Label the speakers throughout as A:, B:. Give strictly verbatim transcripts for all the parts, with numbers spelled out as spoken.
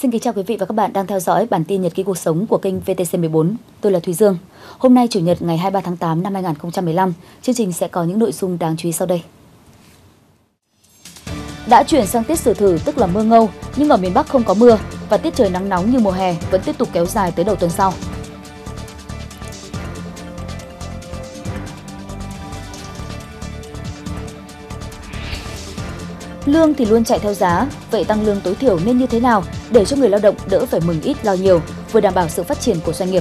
A: Xin kính chào quý vị và các bạn đang theo dõi bản tin nhật ký cuộc sống của kênh vê tê xê mười bốn. Tôi là Thúy Dương. Hôm nay Chủ nhật ngày hai mươi ba tháng tám năm hai nghìn không trăm mười lăm, chương trình sẽ có những nội dung đáng chú ý sau đây. Đã chuyển sang tiết sử thử tức là mưa ngâu, nhưng ở miền Bắc không có mưa và tiết trời nắng nóng như mùa hè vẫn tiếp tục kéo dài tới đầu tuần sau. Lương thì luôn chạy theo giá, vậy tăng lương tối thiểu nên như thế nào để cho người lao động đỡ phải mừng ít lo nhiều, vừa đảm bảo sự phát triển của doanh nghiệp.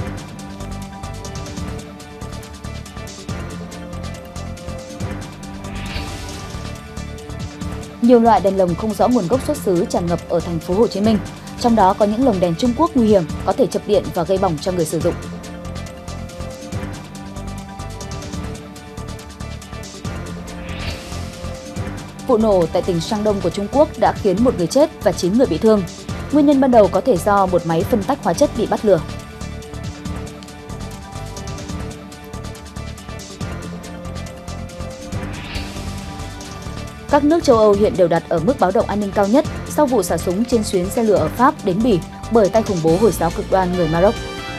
A: Nhiều loại đèn lồng không rõ nguồn gốc xuất xứ tràn ngập ở thành phố Hồ Chí Minh, trong đó có những lồng đèn Trung Quốc nguy hiểm có thể chập điện và gây bỏng cho người sử dụng. Vụ nổ tại tỉnh Sang Đông của Trung Quốc đã khiến một người chết và chín người bị thương. Nguyên nhân ban đầu có thể do một máy phân tách hóa chất bị bắt lửa. Các nước châu Âu hiện đều đặt ở mức báo động an ninh cao nhất sau vụ xả súng trên chuyến xe lửa ở Pháp đến Bỉ bởi tay khủng bố Hồi giáo cực đoan người Maroc.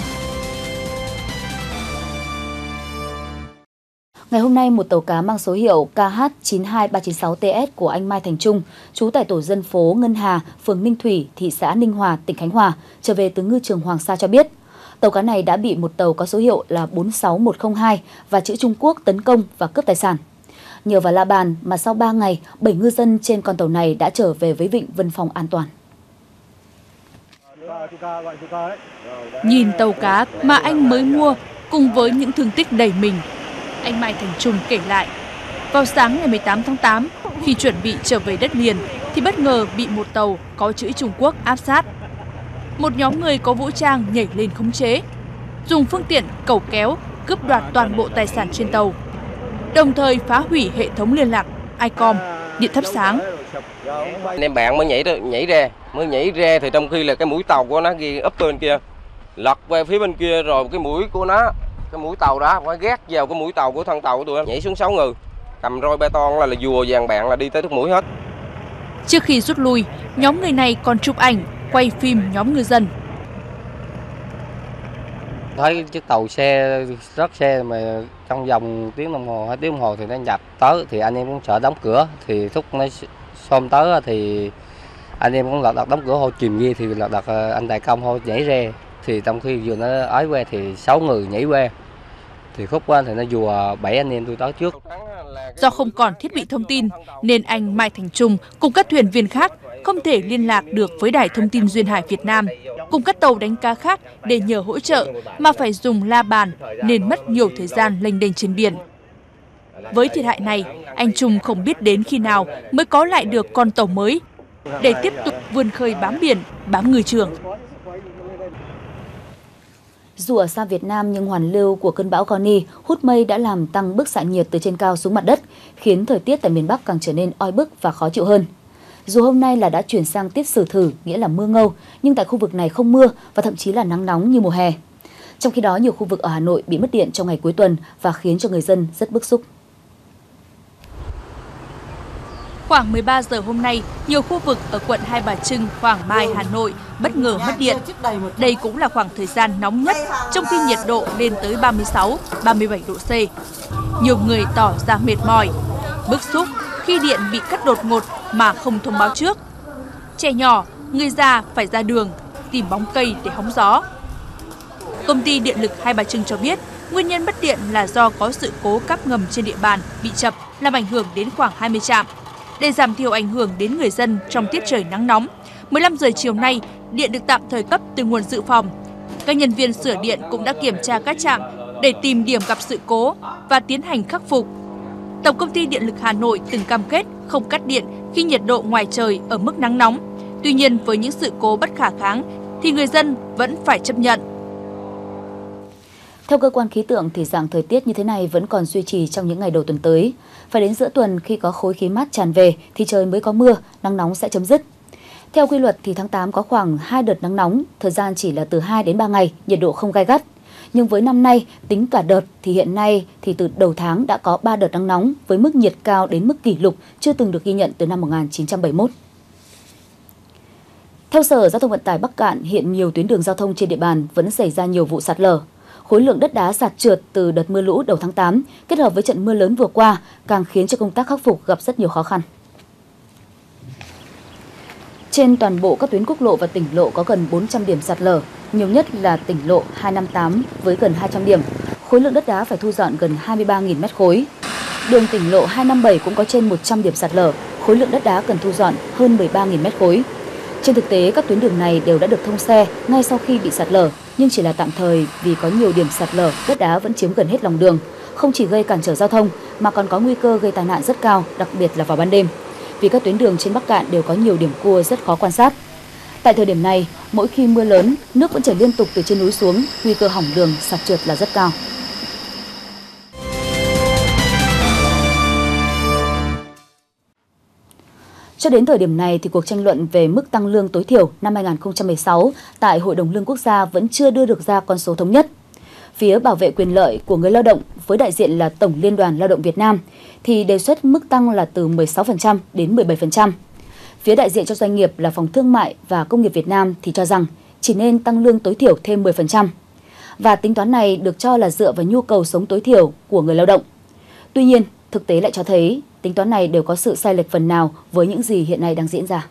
A: Ngày hôm nay, một tàu cá mang số hiệu K H chín hai ba chín sáu T S của anh Mai Thành Trung, trú tại tổ dân phố Ngân Hà, phường Ninh Thủy, thị xã Ninh Hòa, tỉnh Khánh Hòa, trở về từ ngư trường Hoàng Sa cho biết, tàu cá này đã bị một tàu có số hiệu là bốn sáu một không hai và chữ Trung Quốc tấn công và cướp tài sản. Nhờ vào la bàn mà sau ba ngày, bảy ngư dân trên con tàu này đã trở về với vịnh Vân Phong an toàn.
B: Nhìn tàu cá mà anh mới mua cùng với những thương tích đầy mình, anh Mai Thành Trung kể lại, vào sáng ngày mười tám tháng tám, khi chuẩn bị trở về đất liền thì bất ngờ bị một tàu có chữ Trung Quốc áp sát. Một nhóm người có vũ trang nhảy lên khống chế, dùng phương tiện cẩu kéo cướp đoạt toàn bộ tài sản trên tàu, đồng thời phá hủy hệ thống liên lạc i com, điện thắp sáng.
C: Anh em bạn mới nhảy nhảy ra, mới nhảy ra thì trong khi là cái mũi tàu của nó ghi ấp bên kia, lật về phía bên kia rồi cái mũi của nó, cái mũi tàu đó phải ghét vào cái mũi tàu của thân tàu của tụi em, nhảy xuống sáu người, cầm roi bê tông là, là dùa vàng bạn là đi tới đứt mũi hết.
B: Trước khi rút lui, nhóm người này còn chụp ảnh, quay phim nhóm ngư dân.
D: Thấy chiếc tàu xe rớt xe mà trong vòng tiếng đồng hồ, hai tiếng đồng hồ thì nó nhập tới thì anh em cũng sợ đóng cửa, thì thúc nó xôm tới thì anh em cũng lật đật đóng cửa hô chìm ghi thì lật đật anh Đại Công hô nhảy ra, thì trong khi vừa nó ói que thì sáu người nhảy qua, thì khúc qua thì nó dùa bảy anh em tôi tới trước.
B: Do không còn thiết bị thông tin nên anh Mai Thành Trung cùng các thuyền viên khác không thể liên lạc được với Đài Thông tin Duyên Hải Việt Nam cùng các tàu đánh cá khác để nhờ hỗ trợ mà phải dùng la bàn nên mất nhiều thời gian lênh đênh trên biển. Với thiệt hại này, anh Trung không biết đến khi nào mới có lại được con tàu mới để tiếp tục vươn khơi bám biển, bám ngư trường.
A: Dù ở xa Việt Nam nhưng hoàn lưu của cơn bão Goni hút mây đã làm tăng bức xạ nhiệt từ trên cao xuống mặt đất, khiến thời tiết tại miền Bắc càng trở nên oi bức và khó chịu hơn. Dù hôm nay là đã chuyển sang tiết sử thử, nghĩa là mưa ngâu, nhưng tại khu vực này không mưa và thậm chí là nắng nóng như mùa hè. Trong khi đó, nhiều khu vực ở Hà Nội bị mất điện trong ngày cuối tuần và khiến cho người dân rất bức xúc.
B: Khoảng mười ba giờ hôm nay, nhiều khu vực ở quận Hai Bà Trưng, Hoàng Mai, Hà Nội bất ngờ mất điện. Đây cũng là khoảng thời gian nóng nhất, trong khi nhiệt độ lên tới ba mươi sáu, ba mươi bảy độ C. Nhiều người tỏ ra mệt mỏi, bức xúc khi điện bị cắt đột ngột mà không thông báo trước. Trẻ nhỏ, người già phải ra đường, tìm bóng cây để hóng gió. Công ty Điện lực Hai Bà Trưng cho biết, nguyên nhân mất điện là do có sự cố cáp ngầm trên địa bàn bị chập, làm ảnh hưởng đến khoảng hai mươi trạm. Để giảm thiểu ảnh hưởng đến người dân trong tiết trời nắng nóng, mười lăm giờ chiều nay, điện được tạm thời cấp từ nguồn dự phòng. Các nhân viên sửa điện cũng đã kiểm tra các trạm để tìm điểm gặp sự cố và tiến hành khắc phục. Tổng công ty Điện lực Hà Nội từng cam kết không cắt điện khi nhiệt độ ngoài trời ở mức nắng nóng. Tuy nhiên, với những sự cố bất khả kháng thì người dân vẫn phải chấp nhận.
A: Theo cơ quan khí tượng thì dạng thời tiết như thế này vẫn còn duy trì trong những ngày đầu tuần tới. Phải đến giữa tuần khi có khối khí mát tràn về thì trời mới có mưa, nắng nóng sẽ chấm dứt. Theo quy luật thì tháng tám có khoảng hai đợt nắng nóng, thời gian chỉ là từ hai đến ba ngày, nhiệt độ không gai gắt. Nhưng với năm nay, tính cả đợt thì hiện nay thì từ đầu tháng đã có ba đợt nắng nóng với mức nhiệt cao đến mức kỷ lục chưa từng được ghi nhận từ năm một nghìn chín trăm bảy mươi mốt. Theo Sở Giao thông Vận tải Bắc Kạn, hiện nhiều tuyến đường giao thông trên địa bàn vẫn xảy ra nhiều vụ sạt lở. Khối lượng đất đá sạt trượt từ đợt mưa lũ đầu tháng tám kết hợp với trận mưa lớn vừa qua càng khiến cho công tác khắc phục gặp rất nhiều khó khăn. Trên toàn bộ các tuyến quốc lộ và tỉnh lộ có gần bốn trăm điểm sạt lở, nhiều nhất là tỉnh lộ hai năm tám với gần hai trăm điểm. Khối lượng đất đá phải thu dọn gần hai mươi ba nghìn mét khối. Đường tỉnh lộ hai năm bảy cũng có trên một trăm điểm sạt lở, khối lượng đất đá cần thu dọn hơn mười ba nghìn mét khối. Trên thực tế, các tuyến đường này đều đã được thông xe ngay sau khi bị sạt lở, nhưng chỉ là tạm thời vì có nhiều điểm sạt lở, đất đá vẫn chiếm gần hết lòng đường, không chỉ gây cản trở giao thông mà còn có nguy cơ gây tai nạn rất cao, đặc biệt là vào ban đêm. Vì các tuyến đường trên Bắc Kạn đều có nhiều điểm cua rất khó quan sát. Tại thời điểm này, mỗi khi mưa lớn, nước vẫn chảy liên tục từ trên núi xuống, nguy cơ hỏng đường, sạt trượt là rất cao. Cho đến thời điểm này thì cuộc tranh luận về mức tăng lương tối thiểu năm hai nghìn không trăm mười sáu tại Hội đồng Lương Quốc gia vẫn chưa đưa được ra con số thống nhất. Phía bảo vệ quyền lợi của người lao động với đại diện là Tổng Liên đoàn Lao động Việt Nam thì đề xuất mức tăng là từ mười sáu phần trăm đến mười bảy phần trăm. Phía đại diện cho doanh nghiệp là Phòng Thương mại và Công nghiệp Việt Nam thì cho rằng chỉ nên tăng lương tối thiểu thêm mười phần trăm. Và tính toán này được cho là dựa vào nhu cầu sống tối thiểu của người lao động. Tuy nhiên, thực tế lại cho thấy tính toán này đều có sự sai lệch phần nào với những gì hiện nay đang diễn ra.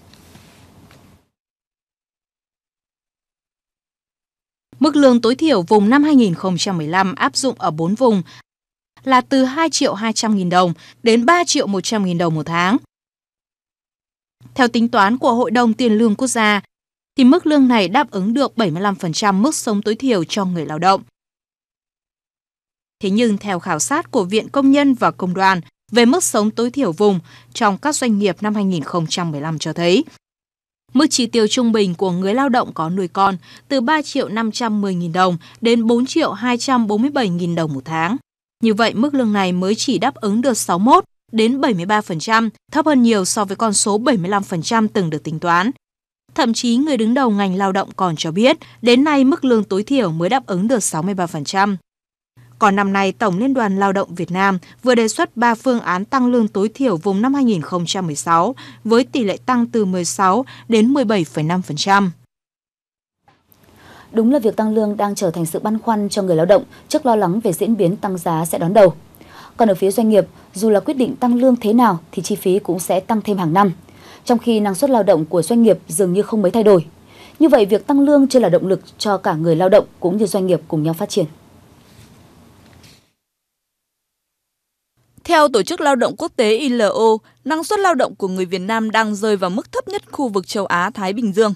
B: Mức lương tối thiểu vùng năm hai nghìn không trăm mười lăm áp dụng ở bốn vùng là từ hai triệu hai trăm nghìn đồng đến ba triệu một trăm nghìn đồng một tháng. Theo tính toán của Hội đồng Tiền lương Quốc gia, thì mức lương này đáp ứng được bảy mươi lăm phần trăm mức sống tối thiểu cho người lao động. Thế nhưng theo khảo sát của Viện Công nhân và Công đoàn về mức sống tối thiểu vùng trong các doanh nghiệp năm hai nghìn không trăm mười lăm cho thấy, mức chi tiêu trung bình của người lao động có nuôi con từ ba triệu năm trăm mười nghìn đồng đến bốn triệu hai trăm bốn mươi bảy nghìn đồng một tháng. Như vậy, mức lương này mới chỉ đáp ứng được sáu mươi mốt đến bảy mươi ba phần trăm, thấp hơn nhiều so với con số bảy mươi lăm phần trăm từng được tính toán. Thậm chí, người đứng đầu ngành lao động còn cho biết, đến nay mức lương tối thiểu mới đáp ứng được sáu mươi ba phần trăm. Còn năm nay, Tổng Liên đoàn Lao động Việt Nam vừa đề xuất ba phương án tăng lương tối thiểu vùng năm hai nghìn không trăm mười sáu với tỷ lệ tăng từ mười sáu đến mười bảy phẩy năm phần trăm.
A: Đúng là việc tăng lương đang trở thành sự băn khoăn cho người lao động trước lo lắng về diễn biến tăng giá sẽ đón đầu. Còn ở phía doanh nghiệp, dù là quyết định tăng lương thế nào thì chi phí cũng sẽ tăng thêm hàng năm, trong khi năng suất lao động của doanh nghiệp dường như không mấy thay đổi. Như vậy, việc tăng lương chưa là động lực cho cả người lao động cũng như doanh nghiệp cùng nhau phát triển.
B: Theo Tổ chức Lao động Quốc tế I L O, năng suất lao động của người Việt Nam đang rơi vào mức thấp nhất khu vực châu Á-Thái Bình Dương.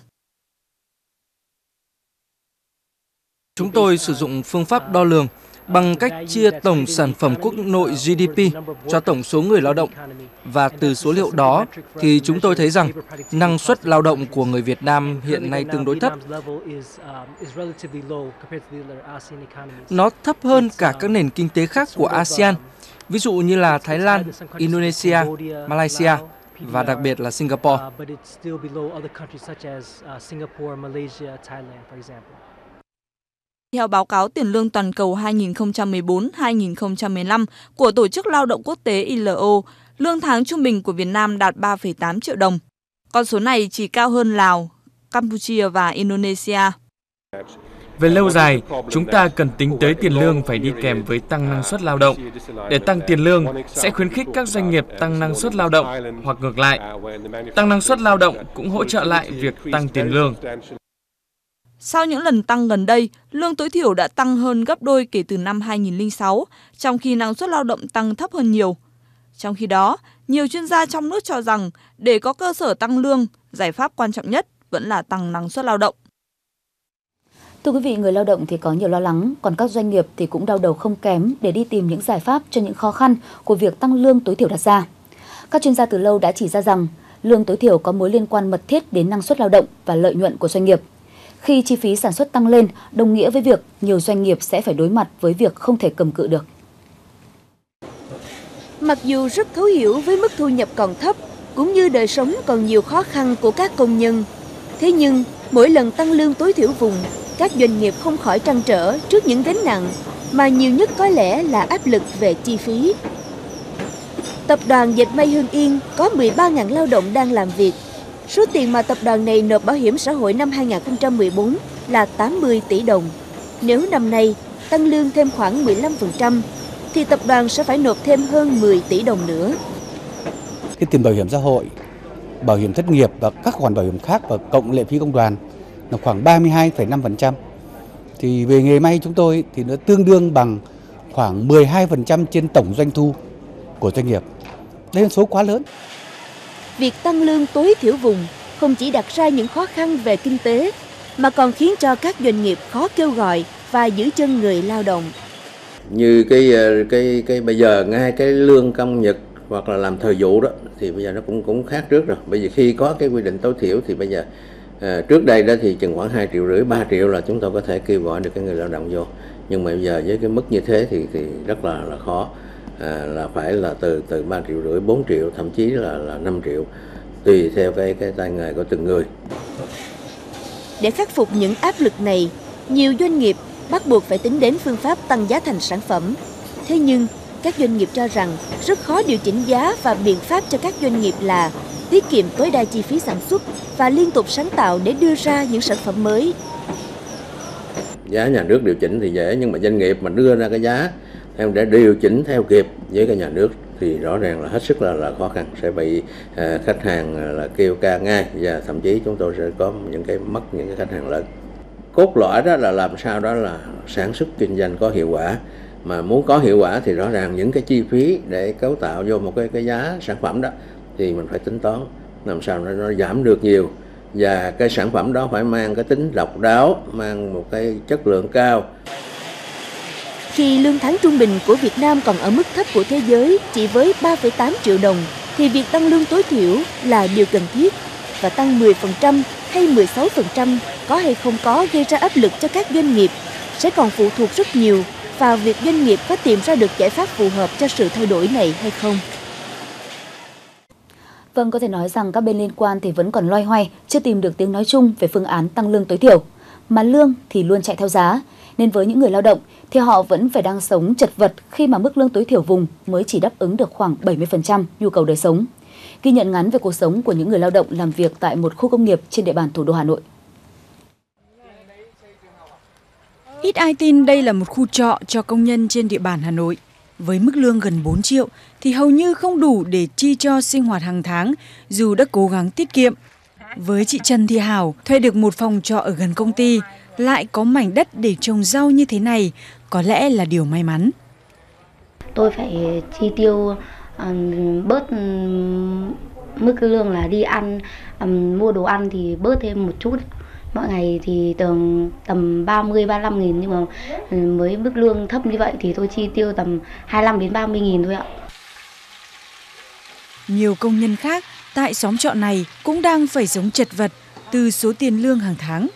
E: Chúng tôi sử dụng phương pháp đo lường bằng cách chia tổng sản phẩm quốc nội G D P cho tổng số người lao động. Và từ số liệu đó thì chúng tôi thấy rằng năng suất lao động của người Việt Nam hiện nay tương đối thấp. Nó thấp hơn cả các nền kinh tế khác của a sê an, ví dụ như là Thái Lan, Indonesia, Malaysia và đặc biệt là Singapore.
B: Theo báo cáo tiền lương toàn cầu hai nghìn không trăm mười bốn đến hai nghìn không trăm mười lăm của Tổ chức Lao động Quốc tế I L O, lương tháng trung bình của Việt Nam đạt ba phẩy tám triệu đồng. Con số này chỉ cao hơn Lào, Campuchia và Indonesia.
F: Về lâu dài, chúng ta cần tính tới tiền lương phải đi kèm với tăng năng suất lao động. Để tăng tiền lương sẽ khuyến khích các doanh nghiệp tăng năng suất lao động hoặc ngược lại. Tăng năng suất lao động cũng hỗ trợ lại việc tăng tiền lương.
B: Sau những lần tăng gần đây, lương tối thiểu đã tăng hơn gấp đôi kể từ năm hai nghìn không trăm lẻ sáu, trong khi năng suất lao động tăng thấp hơn nhiều. Trong khi đó, nhiều chuyên gia trong nước cho rằng để có cơ sở tăng lương, giải pháp quan trọng nhất vẫn là tăng năng suất lao động.
A: Thưa quý vị, người lao động thì có nhiều lo lắng, còn các doanh nghiệp thì cũng đau đầu không kém để đi tìm những giải pháp cho những khó khăn của việc tăng lương tối thiểu đặt ra. Các chuyên gia từ lâu đã chỉ ra rằng lương tối thiểu có mối liên quan mật thiết đến năng suất lao động và lợi nhuận của doanh nghiệp. Khi chi phí sản xuất tăng lên, đồng nghĩa với việc nhiều doanh nghiệp sẽ phải đối mặt với việc không thể cầm cự được.
G: Mặc dù rất thấu hiểu với mức thu nhập còn thấp, cũng như đời sống còn nhiều khó khăn của các công nhân, thế nhưng mỗi lần tăng lương tối thiểu vùng, các doanh nghiệp không khỏi trăn trở trước những gánh nặng, mà nhiều nhất có lẽ là áp lực về chi phí. Tập đoàn Dệt may Hưng Yên có mười ba nghìn lao động đang làm việc. Số tiền mà tập đoàn này nộp bảo hiểm xã hội năm hai nghìn không trăm mười bốn là tám mươi tỷ đồng. Nếu năm nay tăng lương thêm khoảng mười lăm phần trăm, thì tập đoàn sẽ phải nộp thêm hơn mười tỷ đồng nữa.
H: Cái tiền bảo hiểm xã hội, bảo hiểm thất nghiệp và các khoản bảo hiểm khác và cộng lệ phí công đoàn là khoảng ba mươi hai phẩy năm phần trăm. Thì về nghề may chúng tôi thì nó tương đương bằng khoảng mười hai phần trăm trên tổng doanh thu của doanh nghiệp. Đây là số quá lớn.
G: Việc tăng lương tối thiểu vùng không chỉ đặt ra những khó khăn về kinh tế, mà còn khiến cho các doanh nghiệp khó kêu gọi và giữ chân người lao động.
I: Như cái cái cái bây giờ ngay cái lương công nhật hoặc là làm thời vụ đó thì bây giờ nó cũng cũng khác trước rồi. Bây giờ khi có cái quy định tối thiểu thì bây giờ à, trước đây đó thì chừng khoảng hai triệu rưỡi, ba triệu là chúng tôi có thể kêu gọi được cái người lao động vô. Nhưng mà bây giờ với cái mức như thế thì thì rất là là khó. À, là phải là từ từ ba triệu rưỡi, bốn triệu, thậm chí là là năm triệu, tùy theo cái cái tay nghề của từng người.
G: Để khắc phục những áp lực này, nhiều doanh nghiệp bắt buộc phải tính đến phương pháp tăng giá thành sản phẩm. Thế nhưng, các doanh nghiệp cho rằng rất khó điều chỉnh giá, và biện pháp cho các doanh nghiệp là tiết kiệm tối đa chi phí sản xuất và liên tục sáng tạo để đưa ra những sản phẩm mới.
I: Giá nhà nước điều chỉnh thì dễ, nhưng mà doanh nghiệp mà đưa ra cái giá theo để điều chỉnh theo kịp với cái nhà nước thì rõ ràng là hết sức là, là khó khăn, sẽ bị à, khách hàng là kêu ca ngay, và thậm chí chúng tôi sẽ có những cái mất những cái khách hàng lớn. Cốt lõi đó là làm sao đó là sản xuất kinh doanh có hiệu quả, mà muốn có hiệu quả thì rõ ràng những cái chi phí để cấu tạo vô một cái cái giá sản phẩm đó thì mình phải tính toán làm sao nó, nó giảm được nhiều, và cái sản phẩm đó phải mang cái tính độc đáo, mang một cái chất lượng cao.
G: Khi lương tháng trung bình của Việt Nam còn ở mức thấp của thế giới chỉ với ba phẩy tám triệu đồng, thì việc tăng lương tối thiểu là điều cần thiết, và tăng mười phần trăm hay mười sáu phần trăm có hay không có gây ra áp lực cho các doanh nghiệp sẽ còn phụ thuộc rất nhiều vào việc doanh nghiệp có tìm ra được giải pháp phù hợp cho sự thay đổi này hay không.
A: Vâng, có thể nói rằng các bên liên quan thì vẫn còn loay hoay, chưa tìm được tiếng nói chung về phương án tăng lương tối thiểu. Mà lương thì luôn chạy theo giá, nên với những người lao động thì họ vẫn phải đang sống chật vật khi mà mức lương tối thiểu vùng mới chỉ đáp ứng được khoảng bảy mươi phần trăm nhu cầu đời sống. Ghi nhận ngắn về cuộc sống của những người lao động làm việc tại một khu công nghiệp trên địa bàn thủ đô Hà Nội.
J: Ít ai tin đây là một khu trọ cho công nhân trên địa bàn Hà Nội. Với mức lương gần bốn triệu thì hầu như không đủ để chi cho sinh hoạt hàng tháng, dù đã cố gắng tiết kiệm. Với chị Trần Thị Hảo, thuê được một phòng trọ ở gần công ty, lại có mảnh đất để trồng rau như thế này, có lẽ là điều may mắn.
K: Tôi phải chi tiêu um, bớt um, mức lương là đi ăn, um, mua đồ ăn thì bớt thêm một chút. Mỗi ngày thì tầm, tầm ba mươi ba mươi lăm nghìn, nhưng mà với mức lương thấp như vậy thì tôi chi tiêu tầm hai mươi lăm đến ba mươi nghìn thôi ạ.
J: Nhiều công nhân khác tại xóm trọ này cũng đang phải sống chật vật từ số tiền lương hàng tháng.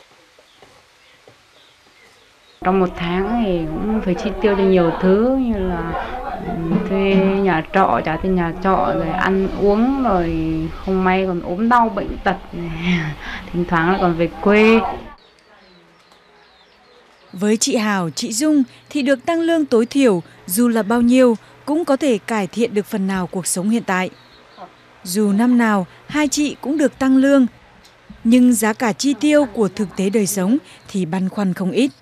L: Trong một tháng thì cũng phải chi tiêu cho nhiều thứ, như là thuê nhà trọ, trả tiền nhà trọ, rồi ăn uống, rồi không may còn ốm đau bệnh tật, thỉnh thoảng là còn về quê.
J: Với chị Hảo, chị Dung thì được tăng lương tối thiểu dù là bao nhiêu cũng có thể cải thiện được phần nào cuộc sống hiện tại. Dù năm nào hai chị cũng được tăng lương, nhưng giá cả chi tiêu của thực tế đời sống thì băn khoăn không ít.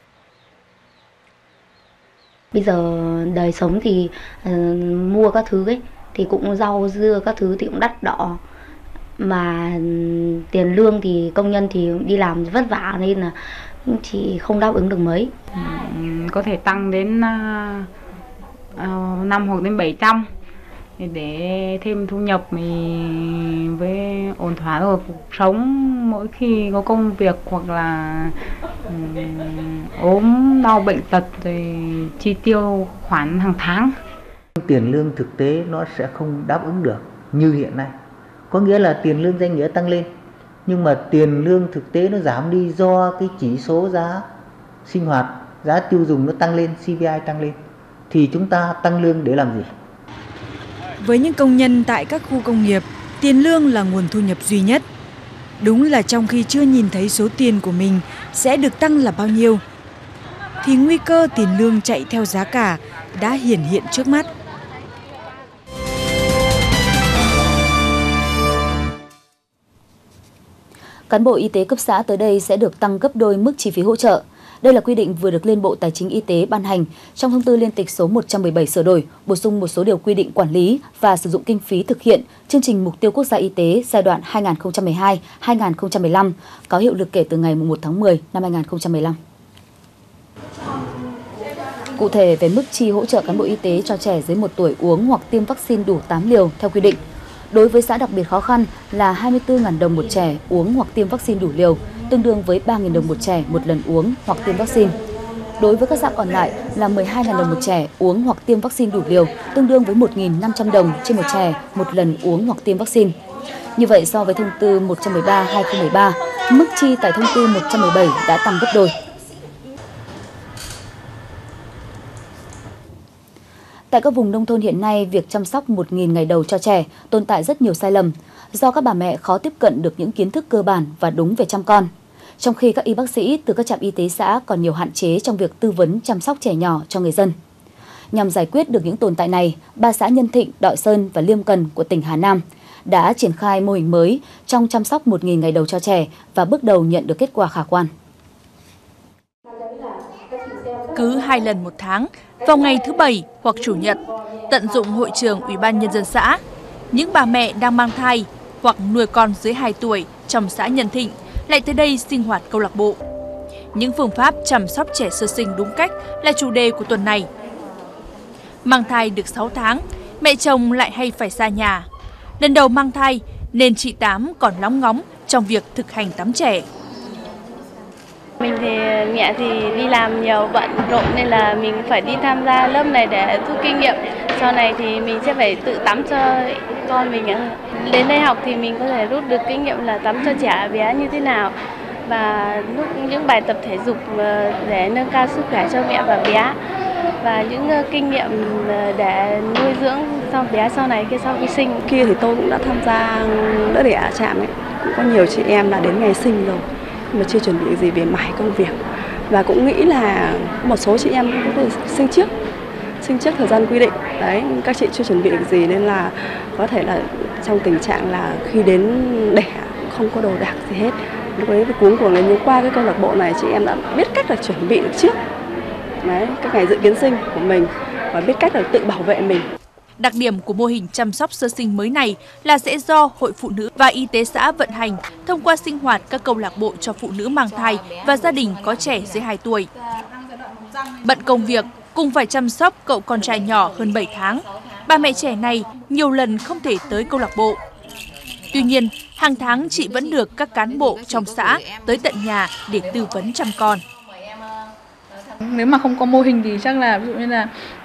K: Bây giờ đời sống thì uh, mua các thứ ấy thì cũng rau dưa các thứ thì cũng đắt đỏ, mà um, tiền lương thì công nhân thì đi làm vất vả nên là chỉ không đáp ứng được mấy.
L: Um, có thể tăng đến uh, uh, năm hoặc đến bảy trăm để thêm thu nhập mình với ổn thỏa rồi cuộc sống mỗi khi có công việc, hoặc là um, ốm đau bệnh tật rồi chi tiêu khoản hàng tháng.
M: Tiền lương thực tế nó sẽ không đáp ứng được như hiện nay. Có nghĩa là tiền lương danh nghĩa tăng lên, nhưng mà tiền lương thực tế nó giảm đi do cái chỉ số giá sinh hoạt, giá tiêu dùng nó tăng lên, xê pê i tăng lên. Thì chúng ta tăng lương để làm gì?
J: Với những công nhân tại các khu công nghiệp, tiền lương là nguồn thu nhập duy nhất. Đúng là trong khi chưa nhìn thấy số tiền của mình sẽ được tăng là bao nhiêu, thì nguy cơ tiền lương chạy theo giá cả đã hiển hiện trước mắt.
A: Cán bộ y tế cấp xã tới đây sẽ được tăng gấp đôi mức chi phí hỗ trợ. Đây là quy định vừa được Liên Bộ Tài chính Y tế ban hành trong thông tư liên tịch số một trăm mười bảy sửa đổi, bổ sung một số điều quy định quản lý và sử dụng kinh phí thực hiện chương trình mục tiêu quốc gia y tế giai đoạn hai nghìn không trăm mười hai đến hai nghìn không trăm mười lăm, có hiệu lực kể từ ngày mùng một tháng mười năm hai nghìn không trăm mười lăm. Cụ thể về mức chi hỗ trợ cán bộ y tế cho trẻ dưới một tuổi uống hoặc tiêm vaccine đủ tám liều theo quy định. Đối với xã đặc biệt khó khăn là hai mươi tư nghìn đồng một trẻ uống hoặc tiêm vaccine đủ liều, tương đương với ba nghìn đồng một trẻ một lần uống hoặc tiêm vaccine. Đối với các xã còn lại là mười hai nghìn đồng một trẻ uống hoặc tiêm vaccine đủ liều, tương đương với một nghìn năm trăm đồng trên một trẻ một lần uống hoặc tiêm vaccine. Như vậy, so với thông tư một trăm mười ba trên hai nghìn không trăm mười ba, mức chi tại thông tư một trăm mười bảy đã tăng gấp đôi. Tại các vùng nông thôn hiện nay, việc chăm sóc một nghìn ngày đầu cho trẻ tồn tại rất nhiều sai lầm, do các bà mẹ khó tiếp cận được những kiến thức cơ bản và đúng về chăm con. Trong khi các y bác sĩ từ các trạm y tế xã còn nhiều hạn chế trong việc tư vấn chăm sóc trẻ nhỏ cho người dân. Nhằm giải quyết được những tồn tại này, ba xã Nhân Thịnh, Đội Sơn và Liêm Cần của tỉnh Hà Nam đã triển khai mô hình mới trong chăm sóc một nghìn ngày đầu cho trẻ và bước đầu nhận được kết quả khả quan.
B: Cứ hai lần một tháng, vào ngày thứ Bảy hoặc Chủ nhật, tận dụng hội trường Ủy ban Nhân dân xã, những bà mẹ đang mang thai hoặc nuôi con dưới hai tuổi trong xã Nhân Thịnh lại tới đây sinh hoạt câu lạc bộ. Những phương pháp chăm sóc trẻ sơ sinh đúng cách là chủ đề của tuần này. Mang thai được sáu tháng, mẹ chồng lại hay phải xa nhà. Lần đầu mang thai nên chị Tám còn lóng ngóng trong việc thực hành tắm trẻ.
N: Mình thì mẹ thì đi làm nhiều bận rộn nên là mình phải đi tham gia lớp này để rút kinh nghiệm. Sau này thì mình sẽ phải tự tắm cho con mình. Đến đây học thì mình có thể rút được kinh nghiệm là tắm cho trẻ bé như thế nào và lúc những bài tập thể dục để nâng cao sức khỏe cho mẹ và bé và những kinh nghiệm để nuôi dưỡng sau bé sau này khi sau khi sinh.
O: Kia thì tôi cũng đã tham gia đỡ đẻ ở trạm ấy, cũng có nhiều chị em là đến ngày sinh rồi mà chưa chuẩn bị gì về mải công việc và cũng nghĩ là một số chị em cũng sinh trước sinh trước thời gian quy định đấy, các chị chưa chuẩn bị được gì nên là có thể là trong tình trạng là khi đến đẻ không có đồ đạc gì hết. Lúc đấy cuống cuồng lên, nhưng qua cái câu lạc bộ này chị em đã biết cách là chuẩn bị được trước đấy, các ngày dự kiến sinh của mình và biết cách là tự bảo vệ mình.
B: Đặc điểm của mô hình chăm sóc sơ sinh mới này là sẽ do Hội Phụ nữ và Y tế xã vận hành thông qua sinh hoạt các câu lạc bộ cho phụ nữ mang thai và gia đình có trẻ dưới hai tuổi. Bận công việc, cùng phải chăm sóc cậu con trai nhỏ hơn bảy tháng, bà mẹ trẻ này nhiều lần không thể tới câu lạc bộ. Tuy nhiên, hàng tháng chị vẫn được các cán bộ trong xã tới tận nhà để tư vấn chăm con.
P: Nếu mà không có mô hình thì chắc là ví dụ như là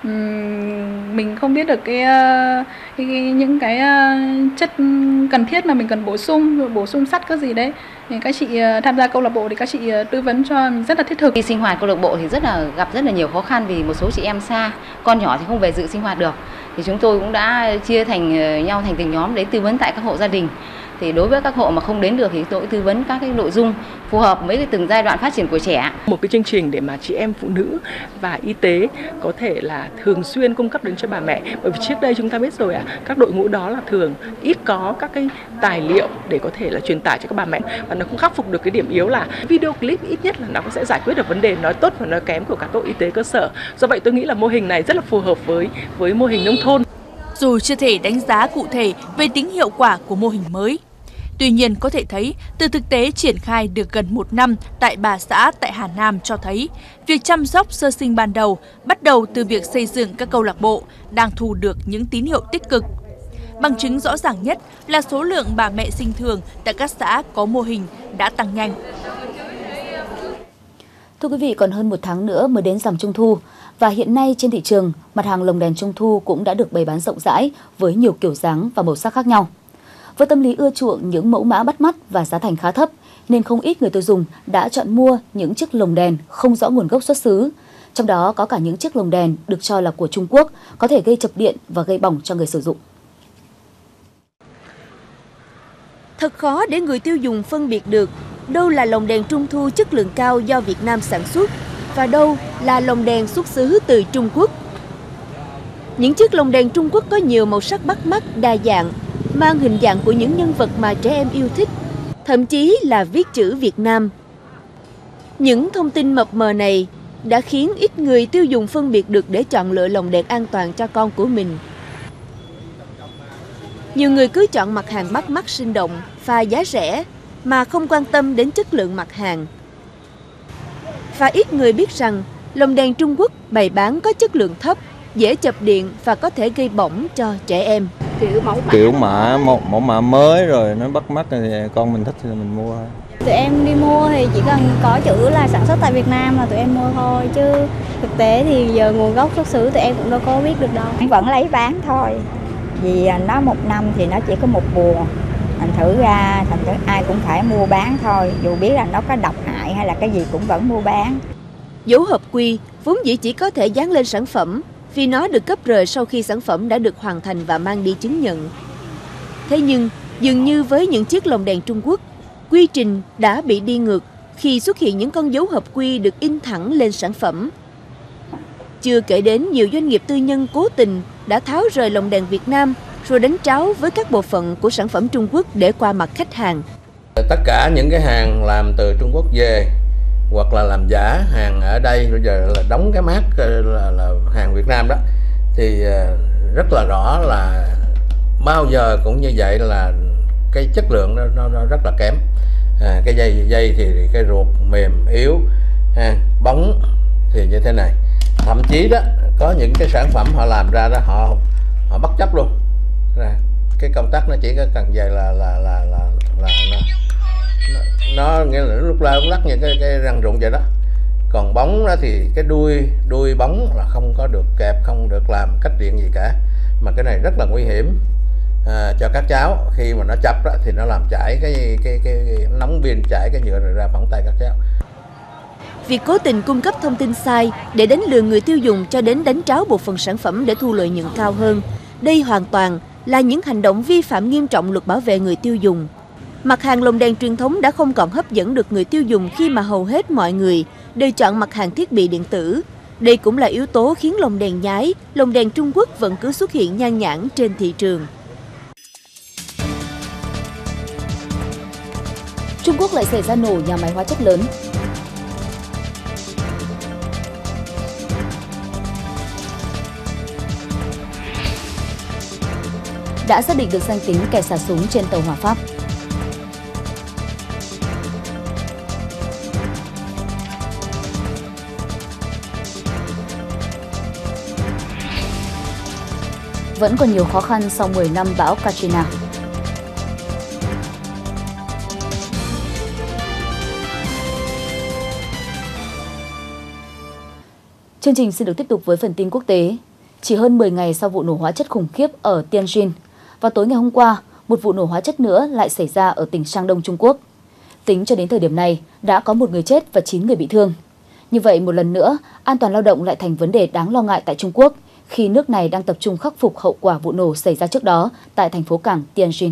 P: um, mình không biết được cái, cái, cái những cái uh, chất cần thiết mà mình cần bổ sung, bổ sung sắt cái gì đấy. Thì các chị uh, tham gia câu lạc bộ thì các chị uh, tư vấn cho mình rất là thiết thực.
Q: Khi sinh hoạt câu lạc bộ thì rất là gặp rất là nhiều khó khăn vì một số chị em xa, con nhỏ thì không về dự sinh hoạt được. Thì chúng tôi cũng đã chia thành nhau thành từng nhóm để tư vấn tại các hộ gia đình. Thì đối với các hộ mà không đến được thì tôi tư vấn các cái nội dung phù hợp với cái từng giai đoạn phát triển của trẻ.
O: Một cái chương trình để mà chị em phụ nữ và y tế có thể là thường xuyên cung cấp đến cho bà mẹ. Bởi vì trước đây chúng ta biết rồi à, các đội ngũ đó là thường ít có các cái tài liệu để có thể là truyền tải cho các bà mẹ và nó cũng khắc phục được cái điểm yếu là video clip ít nhất là nó cũng sẽ giải quyết được vấn đề nói tốt và nói kém của các đội y tế cơ sở. Do vậy tôi nghĩ là mô hình này rất là phù hợp với với mô hình nông thôn.
B: Dù chưa thể đánh giá cụ thể về tính hiệu quả của mô hình mới, tuy nhiên có thể thấy từ thực tế triển khai được gần một năm tại ba xã tại Hà Nam cho thấy việc chăm sóc sơ sinh ban đầu bắt đầu từ việc xây dựng các câu lạc bộ đang thu được những tín hiệu tích cực. Bằng chứng rõ ràng nhất là số lượng bà mẹ sinh thường tại các xã có mô hình đã tăng nhanh.
A: Thưa quý vị, còn hơn một tháng nữa mới đến rằm Trung thu và hiện nay trên thị trường, mặt hàng lồng đèn Trung thu cũng đã được bày bán rộng rãi với nhiều kiểu dáng và màu sắc khác nhau. Với tâm lý ưa chuộng những mẫu mã bắt mắt và giá thành khá thấp, nên không ít người tiêu dùng đã chọn mua những chiếc lồng đèn không rõ nguồn gốc xuất xứ. Trong đó có cả những chiếc lồng đèn được cho là của Trung Quốc, có thể gây chập điện và gây bỏng cho người sử dụng.
G: Thật khó để người tiêu dùng phân biệt được đâu là lồng đèn Trung thu chất lượng cao do Việt Nam sản xuất và đâu là lồng đèn xuất xứ từ Trung Quốc. Những chiếc lồng đèn Trung Quốc có nhiều màu sắc bắt mắt, đa dạng, mang hình dạng của những nhân vật mà trẻ em yêu thích. thậm chí là viết chữ Việt Nam. Những thông tin mập mờ này đã khiến ít người tiêu dùng phân biệt được để chọn lựa lồng đèn an toàn cho con của mình. Nhiều người cứ chọn mặt hàng bắt mắt sinh động và giá rẻ mà không quan tâm đến chất lượng mặt hàng. Và ít người biết rằng lồng đèn Trung Quốc bày bán có chất lượng thấp, dễ chập điện và có thể gây bỏng cho trẻ em.
R: Kiểu mẫu mã, kiểu mã một mẫu mã mới rồi nó bắt mắt thì con mình thích thì mình mua thôi.
S: Tụi em đi mua thì chỉ cần có chữ là sản xuất tại Việt Nam là tụi em mua thôi, chứ thực tế thì giờ nguồn gốc xuất xứ tụi em cũng đâu có biết được đâu.
T: Vẫn lấy bán thôi, vì nó một năm thì nó chỉ có một mùa, thành thử ra thành thử ai cũng phải mua bán thôi, dù biết là nó có độc hại hay là cái gì cũng vẫn mua bán.
G: Dấu hợp quy vốn dĩ chỉ có thể dán lên sản phẩm vì nó được cấp rời sau khi sản phẩm đã được hoàn thành và mang đi chứng nhận. Thế nhưng, dường như với những chiếc lồng đèn Trung Quốc, quy trình đã bị đi ngược khi xuất hiện những con dấu hợp quy được in thẳng lên sản phẩm. Chưa kể đến nhiều doanh nghiệp tư nhân cố tình đã tháo rời lồng đèn Việt Nam rồi đánh tráo với các bộ phận của sản phẩm Trung Quốc để qua mặt khách hàng.
I: Tất cả những cái hàng làm từ Trung Quốc về hoặc là làm giả hàng ở đây bây giờ là đóng cái mác là, là hàng Việt Nam đó, thì rất là rõ là bao giờ cũng như vậy là cái chất lượng nó, nó, nó rất là kém. À, cái dây dây thì cái ruột mềm yếu, ha, bóng thì như thế này. Thậm chí đó có những cái sản phẩm họ làm ra đó họ họ bất chấp luôn. À, cái công tắc nó chỉ có cần vậy là là là là, là nó, nó nghĩa là lúc la lúc lắc như cái cái răng rụng vậy đó. Còn bóng đó thì cái đuôi đuôi bóng là không có được kẹp, không được làm cách điện gì cả, mà cái này rất là nguy hiểm à, cho các cháu. Khi mà nó chập đó, thì nó làm chảy cái cái cái, cái nóng pin, chảy cái nhựa này ra bỏng tay các cháu.
G: Việc cố tình cung cấp thông tin sai để đánh lừa người tiêu dùng cho đến đánh tráo bộ phận sản phẩm để thu lợi nhuận cao hơn, đây hoàn toàn là những hành động vi phạm nghiêm trọng luật bảo vệ người tiêu dùng. Mặt hàng lồng đèn truyền thống đã không còn hấp dẫn được người tiêu dùng khi mà hầu hết mọi người đều chọn mặt hàng thiết bị điện tử. Đây cũng là yếu tố khiến lồng đèn nhái, lồng đèn Trung Quốc vẫn cứ xuất hiện nhan nhản trên thị trường.
A: Trung Quốc lại xảy ra nổ nhà máy hóa chất lớn. Đã xác định được danh tính kẻ xả súng trên tàu hỏa Pháp. Vẫn còn nhiều khó khăn sau mười năm bão Katrina. Chương trình xin được tiếp tục với phần tin quốc tế. Chỉ hơn mười ngày sau vụ nổ hóa chất khủng khiếp ở Tianjin, vào tối ngày hôm qua, một vụ nổ hóa chất nữa lại xảy ra ở tỉnh Sang Đông Trung Quốc. Tính cho đến thời điểm này, đã có một người chết và chín người bị thương. Như vậy, một lần nữa, an toàn lao động lại thành vấn đề đáng lo ngại tại Trung Quốc, khi nước này đang tập trung khắc phục hậu quả vụ nổ xảy ra trước đó tại thành phố cảng Tianjin.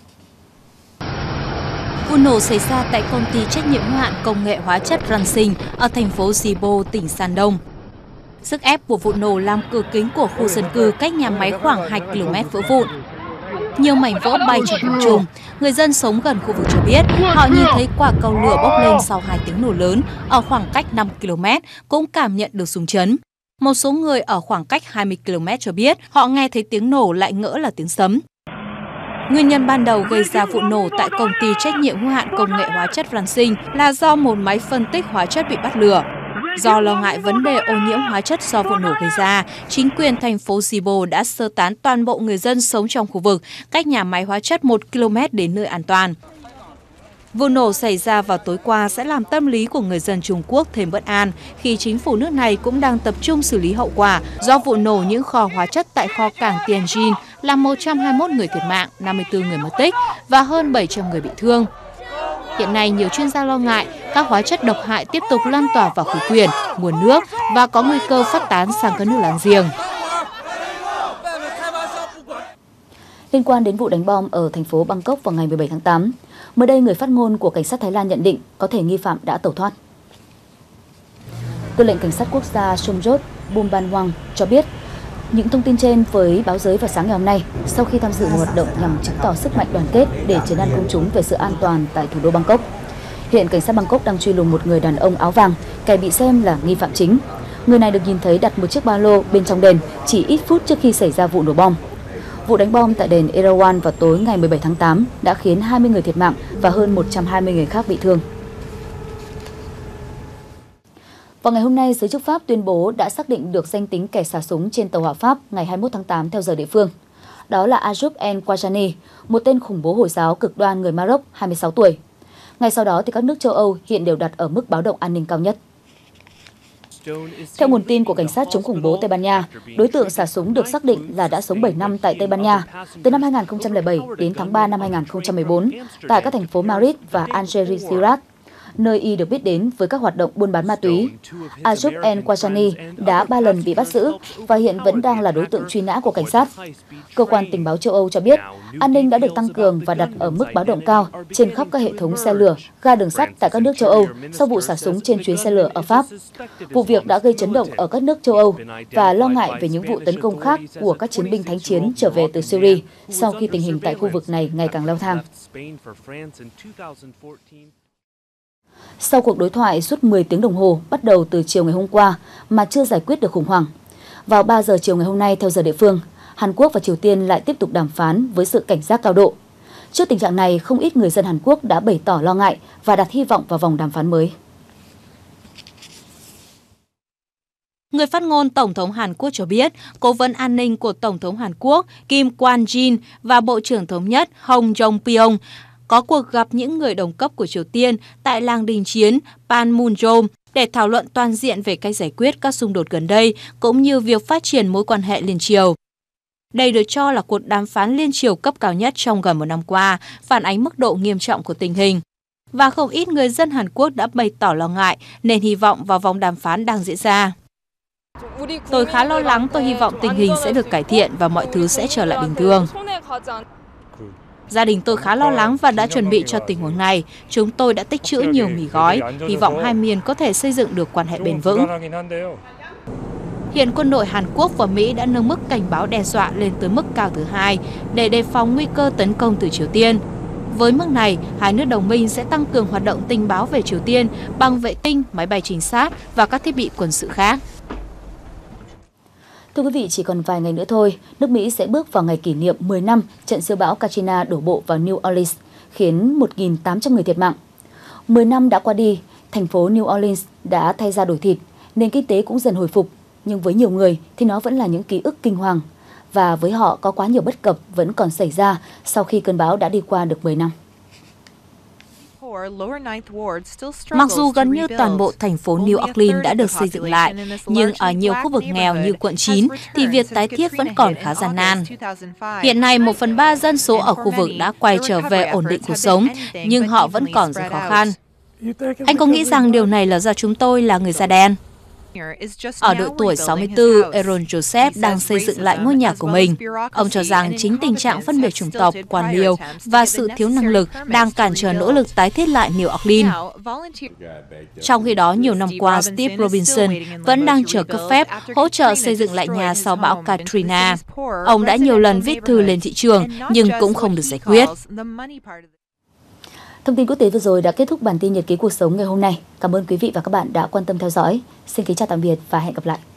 B: Vụ nổ xảy ra tại công ty trách nhiệm hữu hạn công nghệ hóa chất Ransing ở thành phố Zibo, tỉnh San Đông. Sức ép của vụ nổ làm cửa kính của khu dân cư cách nhà máy khoảng hai ki lô mét vỡ vụn. Nhiều mảnh vỡ bay trong không trung. Người dân sống gần khu vực cho biết họ nhìn thấy quả cầu lửa bốc lên sau hai tiếng nổ lớn ở khoảng cách năm ki lô mét, cũng cảm nhận được rung chấn. Một số người ở khoảng cách hai mươi ki lô mét cho biết họ nghe thấy tiếng nổ lại ngỡ là tiếng sấm. Nguyên nhân ban đầu gây ra vụ nổ tại công ty trách nhiệm hữu hạn công nghệ hóa chất Ransing là do một máy phân tích hóa chất bị bắt lửa. Do lo ngại vấn đề ô nhiễm hóa chất do vụ nổ gây ra, chính quyền thành phố Zibo đã sơ tán toàn bộ người dân sống trong khu vực, cách nhà máy hóa chất một ki lô mét đến nơi an toàn. Vụ nổ xảy ra vào tối qua sẽ làm tâm lý của người dân Trung Quốc thêm bất an khi chính phủ nước này cũng đang tập trung xử lý hậu quả do vụ nổ những kho hóa chất tại kho cảng Tianjin làm một trăm hai mươi mốt người thiệt mạng, năm mươi tư người mất tích và hơn bảy trăm người bị thương. Hiện nay, nhiều chuyên gia lo ngại các hóa chất độc hại tiếp tục lan tỏa vào khí quyển, nguồn nước và có nguy cơ phát tán sang các nước láng giềng.
A: Liên quan đến vụ đánh bom ở thành phố Bangkok vào ngày mười bảy tháng tám, mới đây người phát ngôn của cảnh sát Thái Lan nhận định có thể nghi phạm đã tẩu thoát. Tư lệnh cảnh sát quốc gia Somjot Bumbanwang cho biết Những thông tin trên với báo giới vào sáng ngày hôm nay sau khi tham dự một hoạt động nhằm chứng tỏ sức mạnh đoàn kết để trấn an công chúng về sự an toàn tại thủ đô Bangkok. Hiện cảnh sát Bangkok đang truy lùng một người đàn ông áo vàng, kẻ bị xem là nghi phạm chính. Người này được nhìn thấy đặt một chiếc ba lô bên trong đền chỉ ít phút trước khi xảy ra vụ nổ bom. Vụ đánh bom tại đền Erawan vào tối ngày mười bảy tháng tám đã khiến hai mươi người thiệt mạng và hơn một trăm hai mươi người khác bị thương. Vào ngày hôm nay, giới chức Pháp tuyên bố đã xác định được danh tính kẻ xả súng trên tàu hỏa Pháp ngày hai mươi mốt tháng tám theo giờ địa phương. Đó là Ayoub El Kouajani, một tên khủng bố Hồi giáo cực đoan người Maroc, hai mươi sáu tuổi. Ngay sau đó, thì các nước châu Âu hiện đều đặt ở mức báo động an ninh cao nhất. Theo nguồn tin của cảnh sát chống khủng bố Tây Ban Nha, đối tượng xả súng được xác định là đã sống bảy năm tại Tây Ban Nha, từ năm hai nghìn không trăm lẻ bảy đến tháng ba năm hai nghìn không trăm mười bốn, tại các thành phố Madrid và Algeciras, nơi y được biết đến với các hoạt động buôn bán ma túy. Ayoub El Kouajani đã ba lần bị bắt giữ và hiện vẫn đang là đối tượng truy nã của cảnh sát. Cơ quan tình báo châu Âu cho biết, an ninh đã được tăng cường và đặt ở mức báo động cao trên khắp các hệ thống xe lửa, ga đường sắt tại các nước châu Âu sau vụ xả súng trên chuyến xe lửa ở Pháp. Vụ việc đã gây chấn động ở các nước châu Âu và lo ngại về những vụ tấn công khác của các chiến binh thánh chiến trở về từ Syria sau khi tình hình tại khu vực này ngày càng leo thang. Sau cuộc đối thoại suốt mười tiếng đồng hồ bắt đầu từ chiều ngày hôm qua mà chưa giải quyết được khủng hoảng, vào ba giờ chiều ngày hôm nay theo giờ địa phương, Hàn Quốc và Triều Tiên lại tiếp tục đàm phán với sự cảnh giác cao độ. Trước tình trạng này, không ít người dân Hàn Quốc đã bày tỏ lo ngại và đặt hy vọng vào vòng đàm phán mới.
B: Người phát ngôn Tổng thống Hàn Quốc cho biết, Cố vấn an ninh của Tổng thống Hàn Quốc Kim Kwon-jin và Bộ trưởng Thống nhất Hong Jong-pyong có cuộc gặp những người đồng cấp của Triều Tiên tại làng đình chiến Panmunjom để thảo luận toàn diện về cách giải quyết các xung đột gần đây, cũng như việc phát triển mối quan hệ liên triều. Đây được cho là cuộc đàm phán liên triều cấp cao nhất trong gần một năm qua, phản ánh mức độ nghiêm trọng của tình hình. Và không ít người dân Hàn Quốc đã bày tỏ lo ngại nên hy vọng vào vòng đàm phán đang diễn ra. Tôi khá lo lắng, tôi hy vọng tình hình sẽ được cải thiện và mọi thứ sẽ trở lại bình thường. Gia đình tôi khá lo lắng và đã chuẩn bị cho tình huống này. Chúng tôi đã tích trữ nhiều mì gói, hy vọng hai miền có thể xây dựng được quan hệ bền vững. Hiện quân đội Hàn Quốc và Mỹ đã nâng mức cảnh báo đe dọa lên tới mức cao thứ hai để đề phòng nguy cơ tấn công từ Triều Tiên. Với mức này, hai nước đồng minh sẽ tăng cường hoạt động tình báo về Triều Tiên bằng vệ tinh, máy bay trinh sát và các thiết bị quân sự khác.
A: Thưa quý vị, chỉ còn vài ngày nữa thôi, nước Mỹ sẽ bước vào ngày kỷ niệm mười năm trận siêu bão Katrina đổ bộ vào New Orleans, khiến một nghìn tám trăm người thiệt mạng. mười năm đã qua đi, thành phố New Orleans đã thay da đổi thịt, nền kinh tế cũng dần hồi phục, nhưng với nhiều người thì nó vẫn là những ký ức kinh hoàng. Và với họ có quá nhiều bất cập vẫn còn xảy ra sau khi cơn bão đã đi qua được mười năm.
B: Mặc dù gần như toàn bộ thành phố New Orleans đã được xây dựng lại, nhưng ở nhiều khu vực nghèo như quận chín thì việc tái thiết vẫn còn khá gian nan. Hiện nay, một phần ba dân số ở khu vực đã quay trở về ổn định cuộc sống, nhưng họ vẫn còn rất khó khăn. Anh có nghĩ rằng điều này là do chúng tôi là người da đen? Ở độ tuổi sáu mươi tư, Aaron Joseph đang xây dựng lại ngôi nhà của mình. Ông cho rằng chính tình trạng phân biệt chủng tộc, quan liêu và sự thiếu năng lực đang cản trở nỗ lực tái thiết lại New Orleans. Trong khi đó, nhiều năm qua, Steve Robinson vẫn đang chờ cấp phép hỗ trợ xây dựng lại nhà sau bão Katrina. Ông đã nhiều lần viết thư lên thị trường, nhưng cũng không được giải quyết.
A: Thông tin quốc tế vừa rồi đã kết thúc bản tin nhật ký cuộc sống ngày hôm nay. Cảm ơn quý vị và các bạn đã quan tâm theo dõi. Xin kính chào tạm biệt và hẹn gặp lại.